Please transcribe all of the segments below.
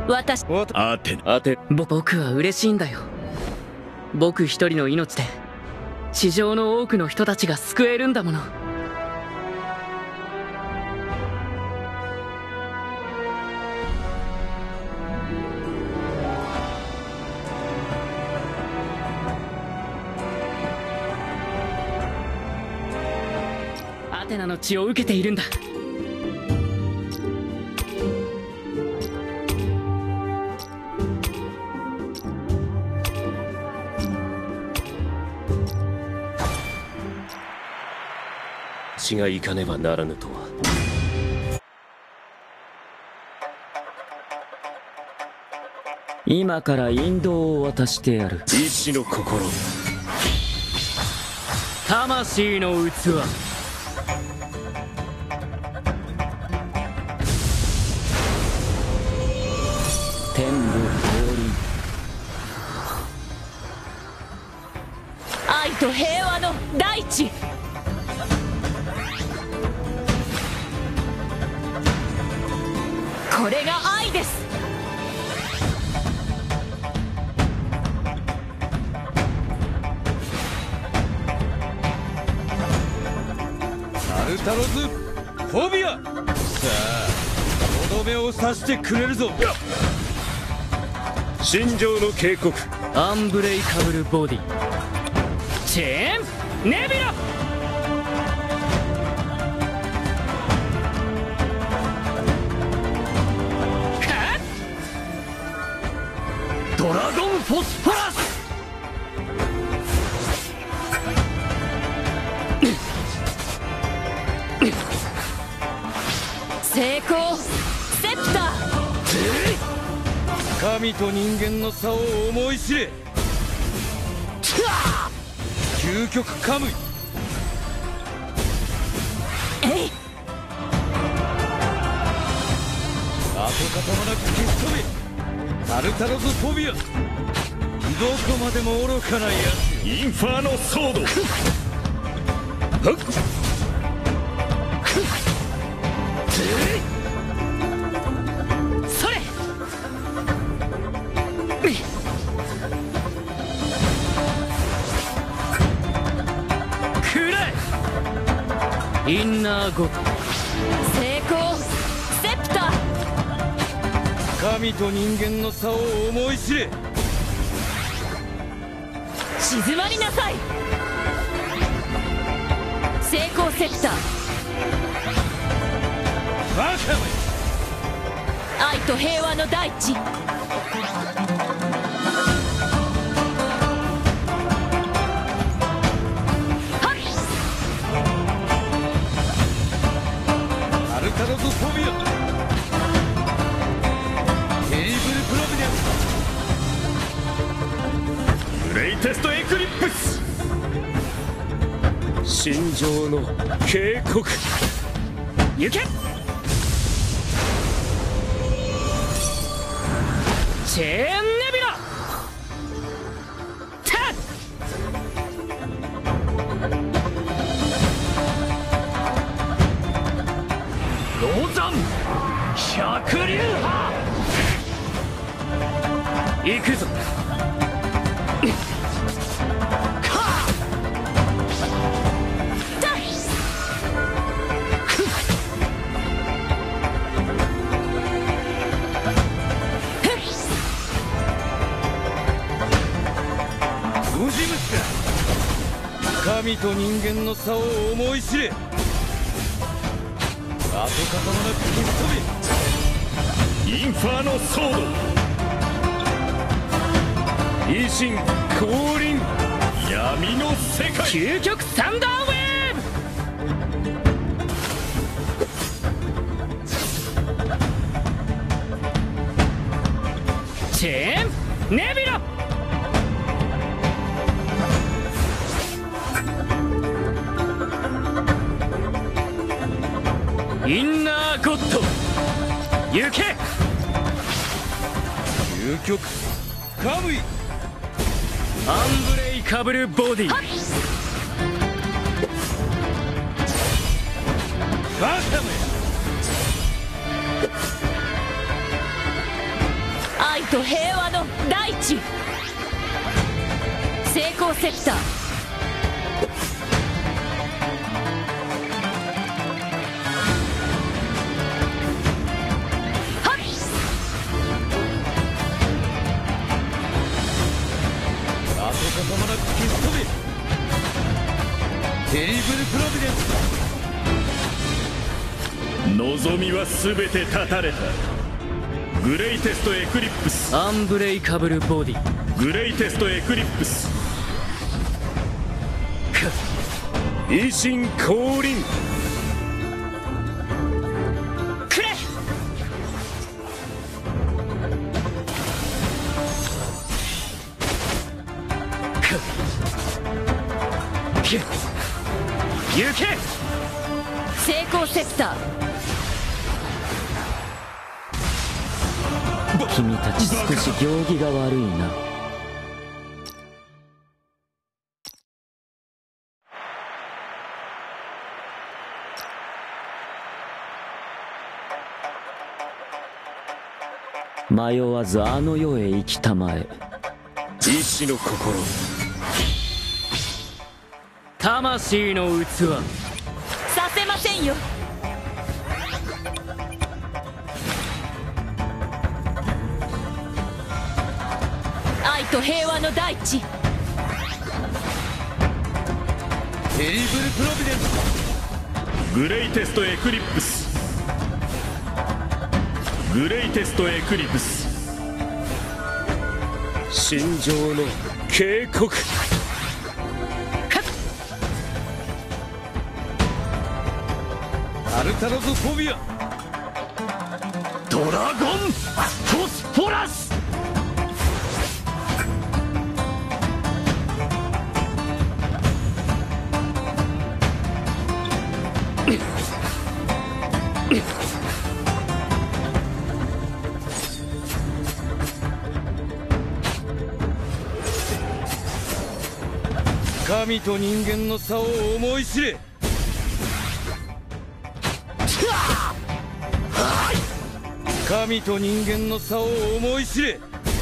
私、 僕は嬉しいんだよ。僕一人の命で地上の多くの人たちが救えるんだもの。アテナの血を受けているんだ。 血がいかねばならぬとは。 今から引導を渡してやる。 意志の心、 魂の器。 天武降臨。 愛と平和の大地。これが愛です。 タルタロズ・フォビア。さあ、とどめを刺してくれるぞ。 心情の警告。 アンブレイカブルボディ。チェーンネビラ。ドラゴンフォスフォラス。 成功セプター。 神と人間の差を思い知れ。究極カムイ。 えい。 跡形もなく消し飛べ。タルタロズ・フォビア。どこまでも愚かなやつ。 インファーノソード。 それ。くらえ。インナーゴッド。 成功セプター。 神と人間の差を思い知れ。 静まりなさい。成功セプター。 バカめ。 愛と平和の大地。 タルタロズ・フォビア。 グレイテストエクリップス。心情の警告。 行け。チェーンネビラ。タッ。ロザン百竜派。行くぞ。 神と人間の差を思い知れ。跡形もなく消し飛べ。 インファーノソード。維新降臨。闇の世界。 究極サンダーウェーブ。チェーンネビラ。インナーゴッド。行け。 究極カムイ。 アンブレイカブルボディ。 バカめ。 と平和の大地。成功セプター。 跡形もなく消し飛べ。テリブルプロビデンス。 望みは全て断たれた。グレイテストエクリップス。 アンブレイカブルボディ。 グレイテストエクリップス。維新降臨。 くれ。行け。 成功セプター。 君たち少し行儀が悪いな。迷わずあの世へ行きたまえ。 意志の心。 魂の器。 させませんよ。愛と平和の大地。 テリブルプロビデンス。 グレイテストエクリップス。グレイテストエクリプス。心情の警告。 アルタロズフォビア。 ドラゴンフォスフォラス。 神と人間の差を思い知れ。神と人間の差を思い知れ。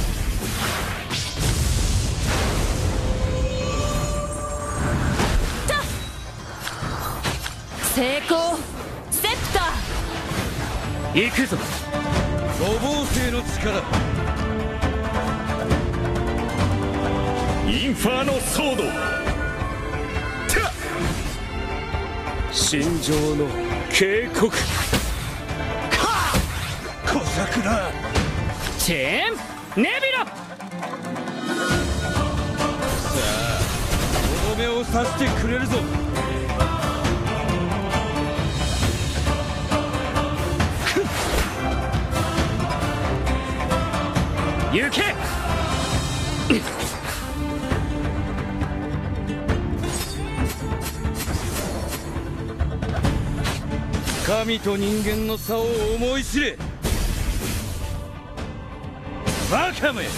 成功セプター。行くぞ。 五芒星の力。 インファーノソード。心情の警告。 小桜。 チェーンネビロ。 さあとどめを刺してくれるぞ。 行け。 神と人間の差を思い知れ。バカめ。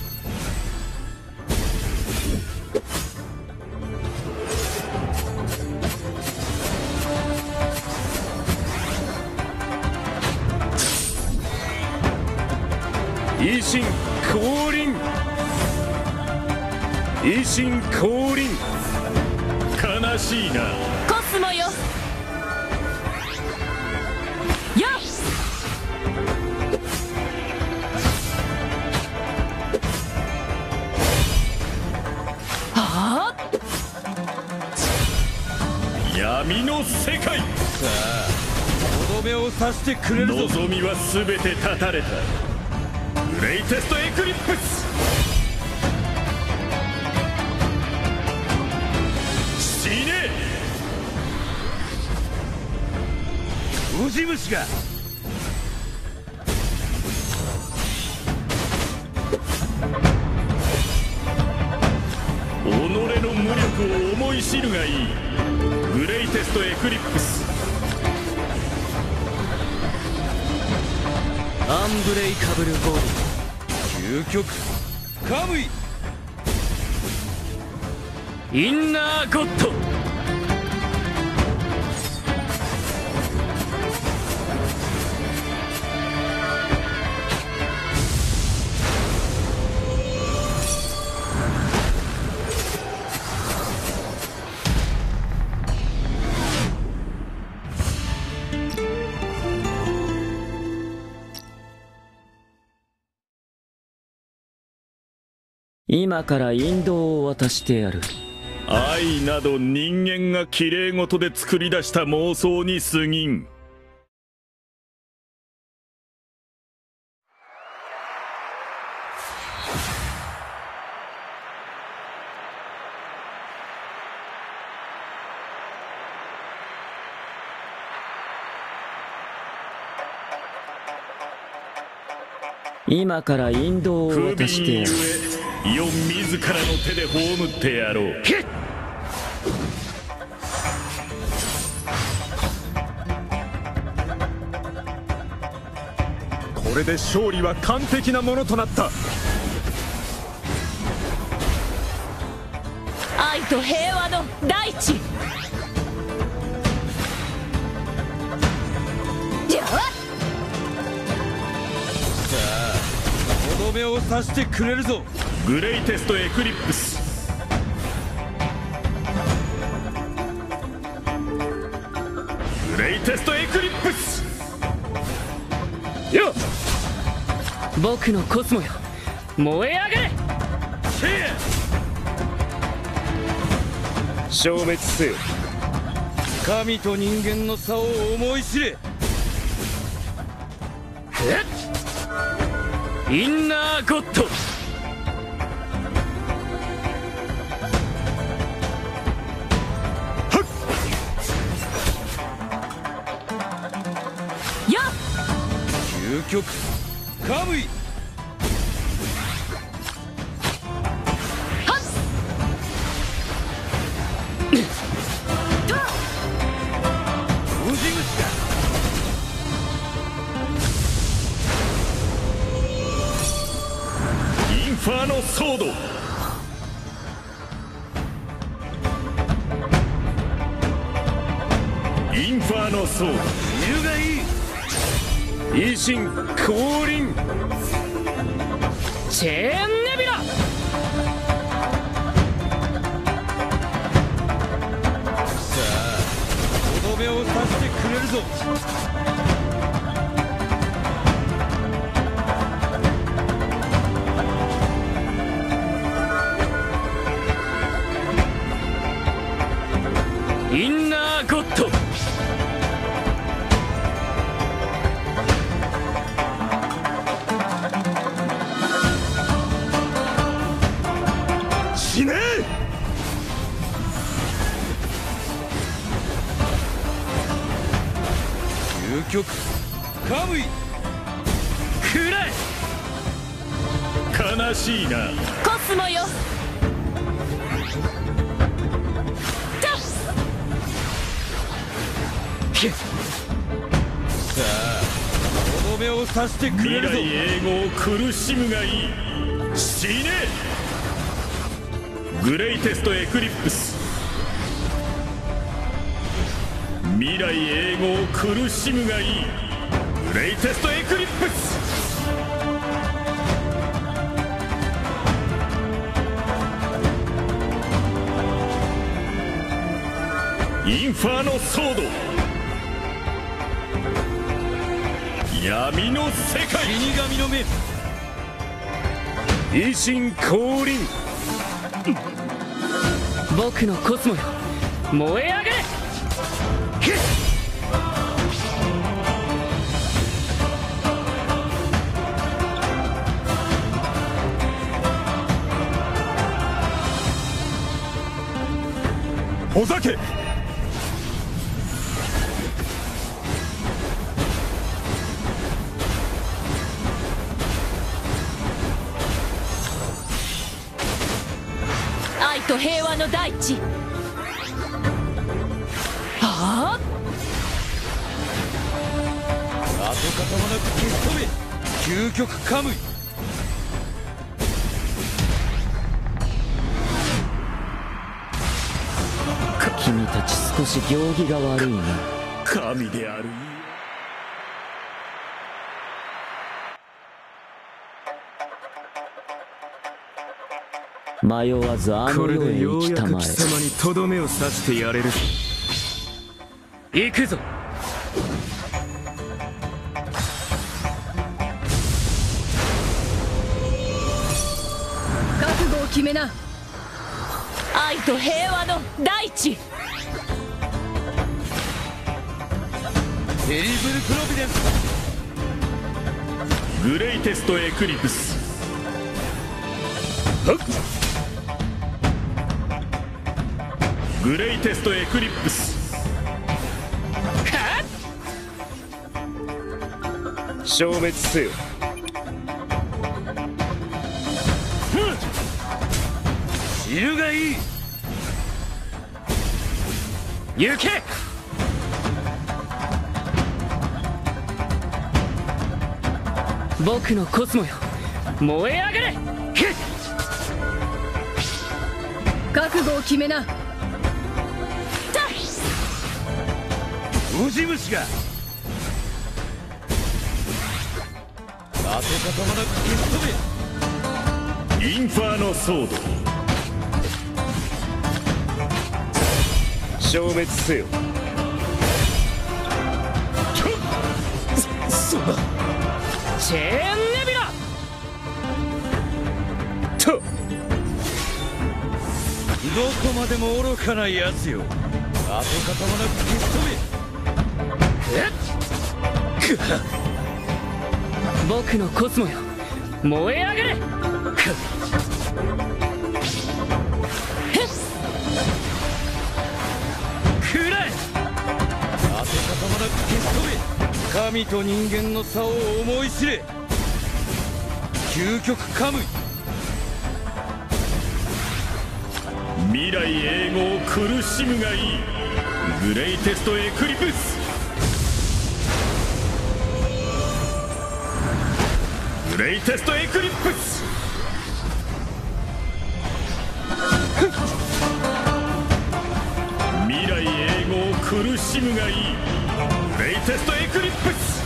維新降臨。維新降臨。悲しいな。 ー。コスモよ。よっ。はあ。 闇の世界。 さあとどめを刺してくれるぞ。 望みは全て断たれた。グレイテストエクリップス。死ね。 ウジ虫が。 己の無力を思い知るがいい。グレイテストエクリップス。 アンブレイカブルボディ。 究極カムイ。 インナーゴッド。 今から引導を渡してやる。 愛など人間がきれい事で作り出した妄想に過ぎん。 今から引導を不渡してや憫る。 ゆえ世自らの手で葬ってやろう。 これで勝利は完璧なものとなった。 愛と平和の大地。 とどめを刺してくれるぞ。 グレイテストエクリプス。グレイテストエクリプスよっ、僕のコスモよ、燃え上がれ。 消滅せよ。 神と人間の差を思い知れ。 インナーゴッド。 よっ、 究極カムイ。ウジ虫だ。 インファーノソード。インファーノソード。 昼がいい。 維新降臨。 チェーンネビュラ。 さあとどめを刺してくれるぞ。 インナーゴッド。 死ねえ。 究極カムイ。 くらえ。 悲しいな。 コスモよ。 さあとどめを刺してくれるぞ。 未来永劫苦しむがいい。死ね。グレイテストエクリプス。未来永劫苦しむがいい。グレイテストエクリプス。インファーノソード。闇の世界。 死神の目。 維新降臨。 僕のコスモよ、燃え上がれ。 お酒。 愛と平和の大地。ああ、 跡形もなく消し飛べ。究極カムイ。 君たち少し行儀が悪いな。 神である。 迷わずあこれの世へでようや行きたまえ。 く貴様にとどめを刺してやれる。 行くぞ。 覚悟を決めな。愛と平和の大地。 テリブルプロビデンス。 グレイテストエクリプス。グレイテストエクリプス。 消滅せよ。 知るがいい。 行け。僕のコスモよ、燃え上がれ。 覚悟を決めな。 ウジ虫が跡形もなく消し飛べ。 インファーノソード。 消滅せよ。そんなチェーンネビュラ。 とどこまでも愚かなやつよ。跡形もなく消し飛べ。 僕のコスモよ、燃え上がれ。くらえ。 跡形もなく消し飛べ。神と人間の差を思い知れ。究極カムイ。 未来永劫苦しむがいい。グレイテストエクリプス。グレイテストエクリプス。未来永劫苦しむがいい。グレイテストエクリプス。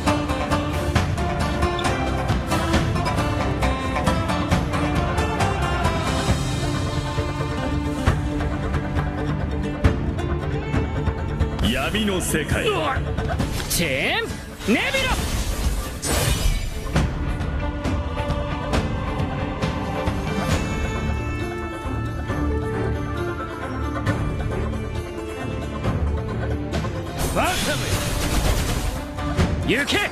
闇の世界。 チェーンネビュラ。 バカめ。 行け。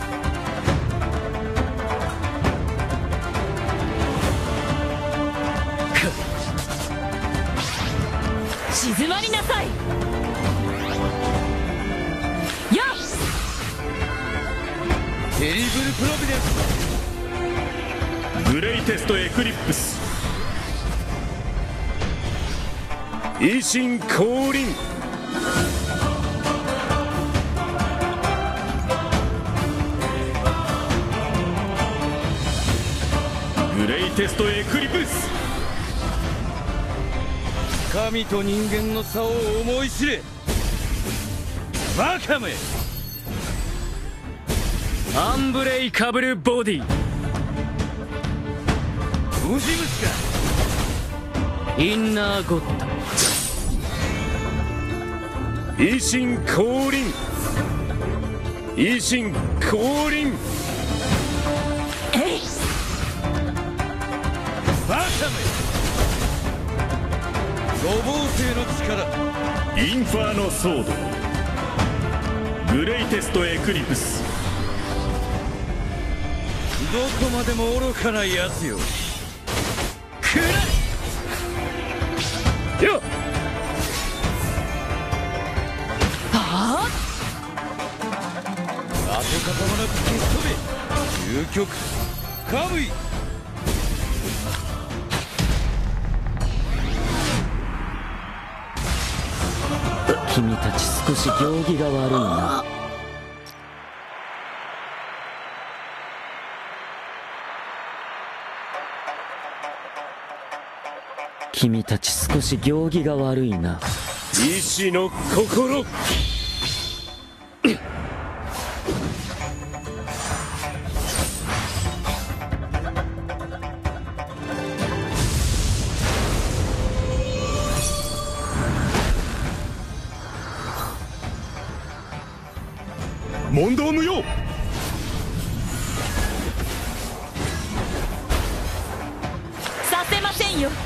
静まりなさい。やっ。 テリブルプロビデンス。 グレイテストエクリプス。 維新降臨。 グレイテストエクリプス。 神と人間の差を思い知れ。バカめ。 アンブレイカブルボディ。 ウジ虫か。 インナーゴッド。 維新降臨。維新降臨。 バカめ。五芒星の力。 インファーノソード。グレイテストエクリプス。 どこまでも愚かなやつよ。 くらえ。 よっ。 は跡形もなく消し飛べ。究極カムイ。 君たち少し行儀が悪いな。君たち少し行儀が悪いな。 意志の心。問答無用。 させませんんよ。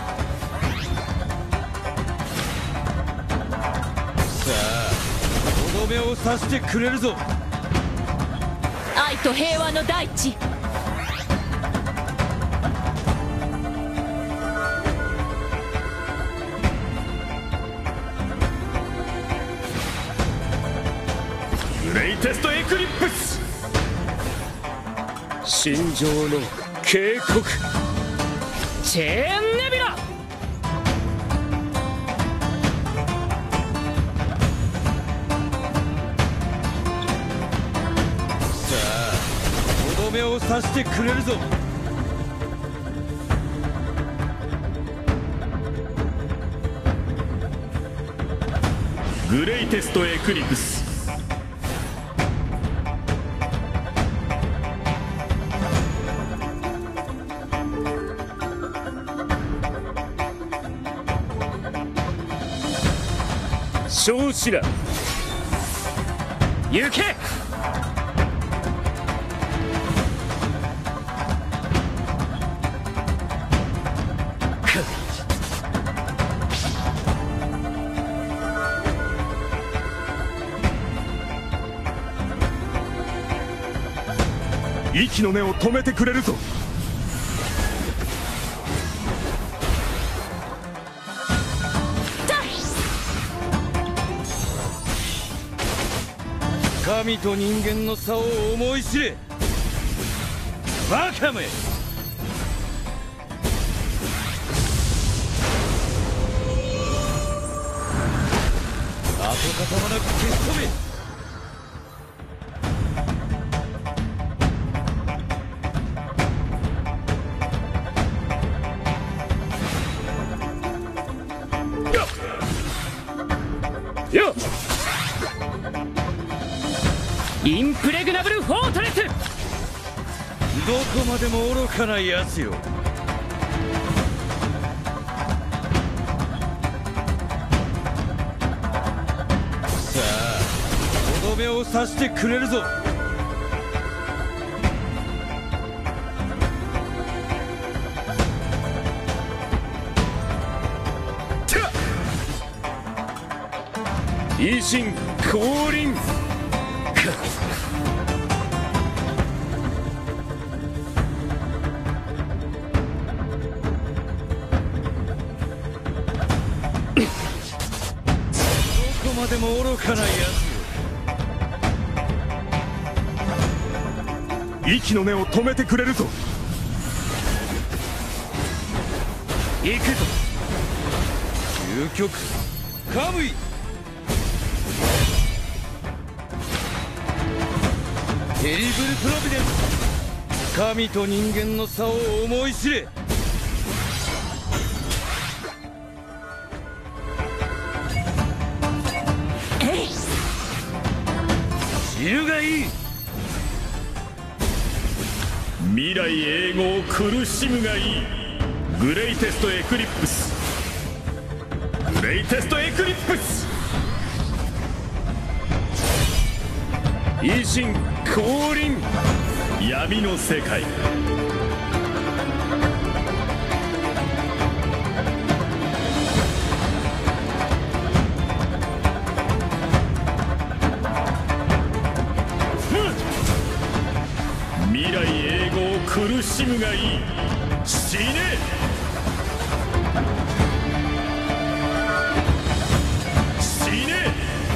さあとどめを刺してくれるぞ。 愛と平和の大地。 グレイテストエクリップス。 心情の警告。 チェーンネビュラ。 さあとどめを刺してくれるぞ。 グレイテストエクリプス。 小子ら行け。 息の根を止めてくれるぞ。 神と人間の差を思い知れ。バカめ。跡形もなく消し飛べ。 よっインプレグナブルフォートレス。 どこまでも愚かなやつよ。さあとどめを刺してくれるぞ。 維新降臨。 どこまでも愚かなやつよ。 息の根を止めてくれるぞ。 行くぞ。 究極カムイ。テリブルプロビデンス。神と人間の差を思い知れ。知るがいい。 未来永劫苦しむがいい。グレイテストエクリップス。グレイテストエクリップス。 維新降臨。 闇の世界。未来永劫苦しむがいい。死ね。死ね。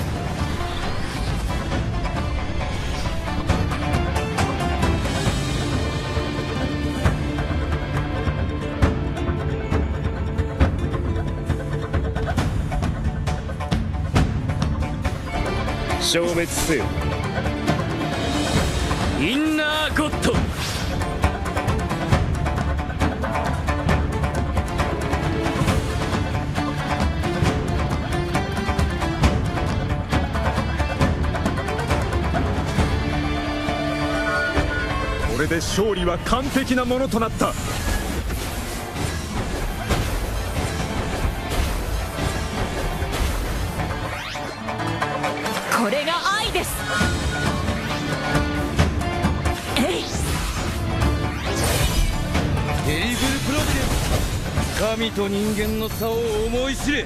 消滅せよ。 インナーゴッド。 これで勝利は完璧なものとなった。 これが愛です。 テリブルプロビデンス。 神と人間の差を思い知れ。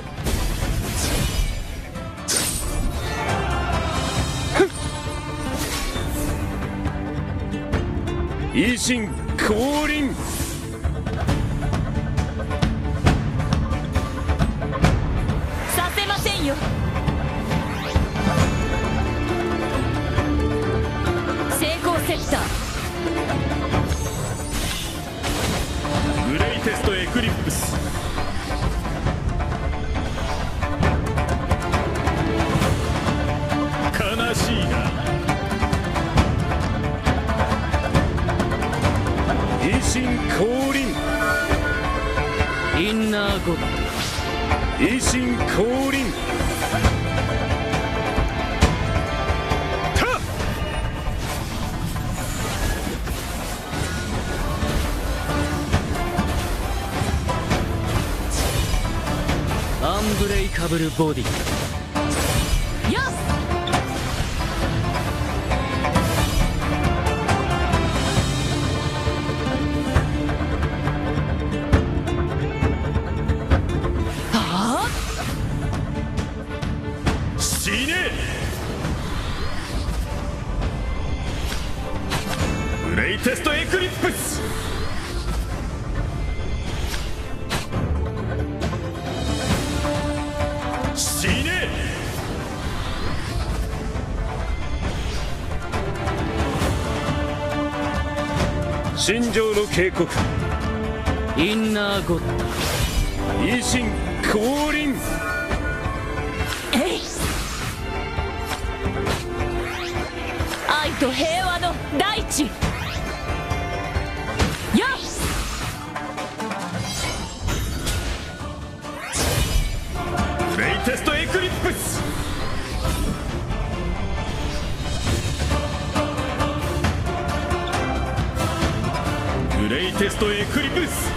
維新降臨。 させませんよ。成功セプター。 グレイテストエクリップス。悲しいな。維新降臨。 インナーゴッド。 維新降臨。 アンブレイカブルボディ。 よし。 死ね。グレイテストエクリップス。死ね。心情の警告。 インナーゴッド。 維新降臨。 えい。愛と平和の大地。よし。 グレイテストエクリップス。グレイテストエクリプス。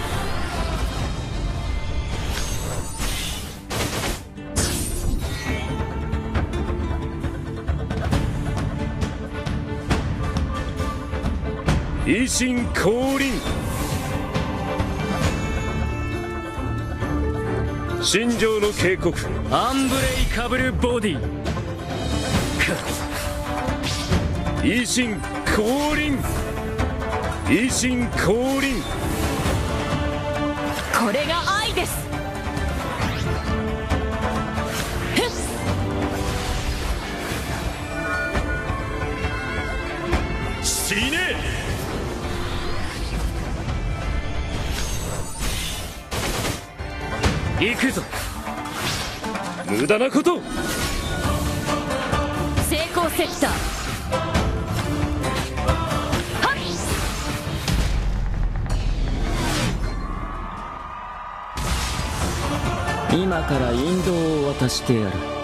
維新降臨。心情の警告。 アンブレイカブルボディ。 維新降臨。維新降臨。 これが愛です。ふっ。 死ね。 行くぞ。 無駄なこと。 成功セプター。はっ。 今から引導を渡してやる。